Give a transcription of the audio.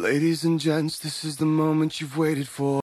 Ladies and gents, this is the moment you've waited for.